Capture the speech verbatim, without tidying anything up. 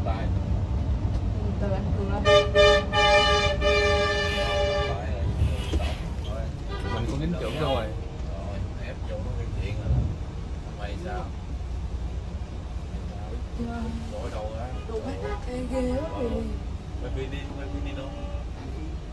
tay. Từ anh Cường lên. Mình cũng dính trưởng rồi. Rồi, ép vô nó cái chuyện rồi. Mày sao? Đổi đầu á. Đồ quá ghê ghê quá kìa. Quay video đi, quay video đi đâu?